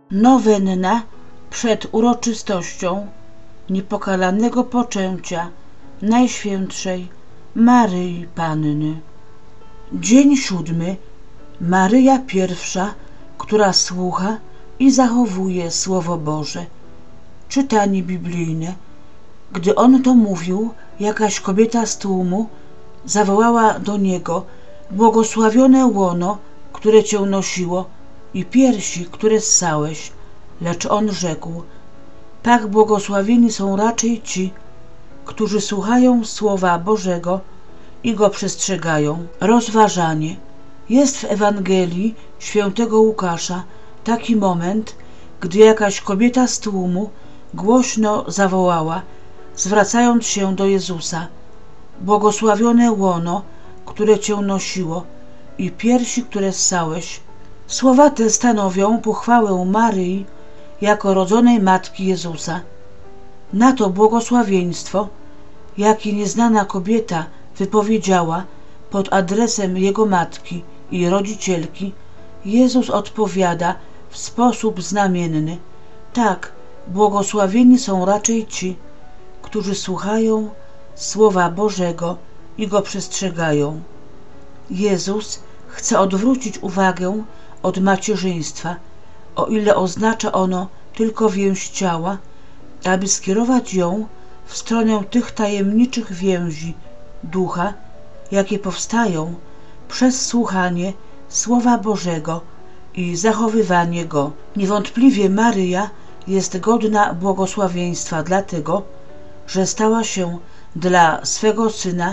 Nowenna przed uroczystością niepokalanego poczęcia Najświętszej Maryi Panny. Dzień 7. Maryja pierwsza, która słucha i zachowuje Słowo Boże. Czytanie biblijne. Gdy on to mówił, jakaś kobieta z tłumu zawołała do niego: błogosławione łono, które cię nosiło, i piersi, które ssałeś. Lecz on rzekł: tak błogosławieni są raczej ci, którzy słuchają Słowa Bożego i go przestrzegają. Rozważanie. Jest w Ewangelii świętego Łukasza taki moment, gdy jakaś kobieta z tłumu głośno zawołała, zwracając się do Jezusa: błogosławione łono, które cię nosiło, i piersi, które ssałeś. Słowa te stanowią pochwałę Maryi jako rodzonej matki Jezusa. Na to błogosławieństwo, jakie nieznana kobieta wypowiedziała pod adresem jego matki i rodzicielki, Jezus odpowiada w sposób znamienny: tak, błogosławieni są raczej ci, którzy słuchają Słowa Bożego i go przestrzegają. Jezus chce odwrócić uwagę od macierzyństwa, o ile oznacza ono tylko więź ciała, aby skierować ją w stronę tych tajemniczych więzi ducha, jakie powstają przez słuchanie Słowa Bożego i zachowywanie go. Niewątpliwie Maryja jest godna błogosławieństwa dlatego, że stała się dla swego Syna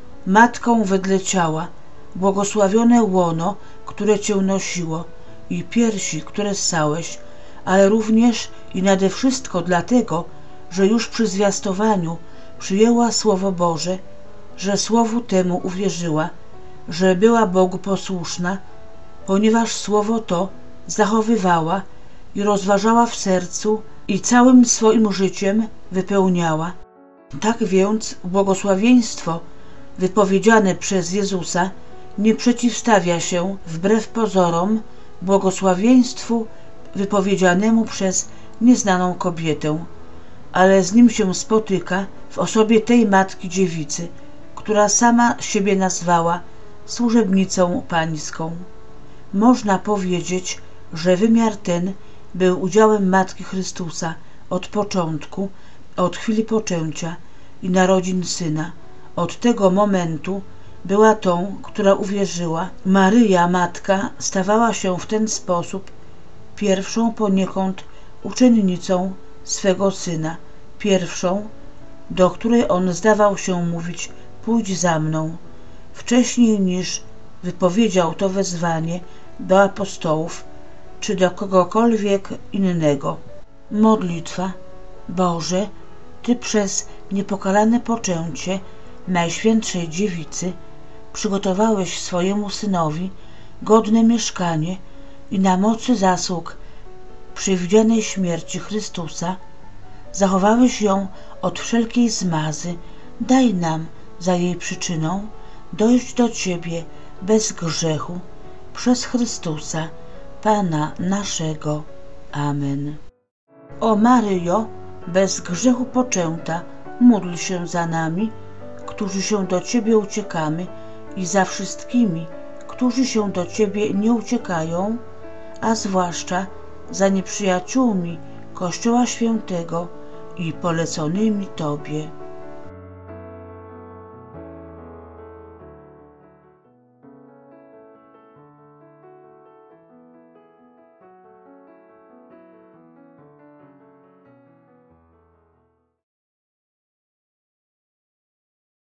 matką wedle ciała. Błogosławione łono, które cię nosiło, i piersi, które ssałeś, ale również i nade wszystko dlatego, że już przy zwiastowaniu przyjęła Słowo Boże, że Słowu temu uwierzyła, że była Bogu posłuszna, ponieważ Słowo to zachowywała i rozważała w sercu i całym swoim życiem wypełniała. Tak więc błogosławieństwo wypowiedziane przez Jezusa nie przeciwstawia się wbrew pozorom błogosławieństwu wypowiedzianemu przez nieznaną kobietę, ale z nim się spotyka w osobie tej Matki Dziewicy, która sama siebie nazwała służebnicą pańską. Można powiedzieć, że wymiar ten był udziałem Matki Chrystusa od początku, od chwili poczęcia i narodzin Syna. Od tego momentu była tą, która uwierzyła. Maryja, Matka, stawała się w ten sposób pierwszą poniekąd uczennicą swego Syna, pierwszą, do której on zdawał się mówić: pójdź za mną, wcześniej niż wypowiedział to wezwanie do apostołów czy do kogokolwiek innego. Modlitwa. Boże, Ty przez niepokalane poczęcie Najświętszej Dziewicy przygotowałeś swojemu Synowi godne mieszkanie i na mocy zasług przewidzianej śmierci Chrystusa zachowałeś ją od wszelkiej zmazy. Daj nam za jej przyczyną dojść do Ciebie bez grzechu przez Chrystusa, Pana naszego. Amen. O Maryjo, bez grzechu poczęta, módl się za nami, którzy się do Ciebie uciekamy, i za wszystkimi, którzy się do Ciebie nie uciekają, a zwłaszcza za nieprzyjaciółmi Kościoła Świętego i poleconymi Tobie.